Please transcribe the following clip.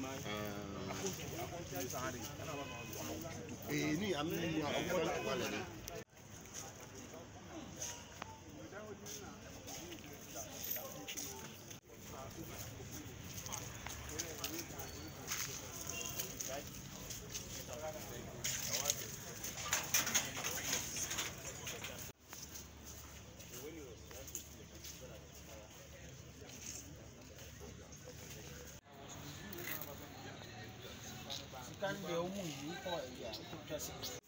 Ni amini wale. Kan dia umum ni kau ya,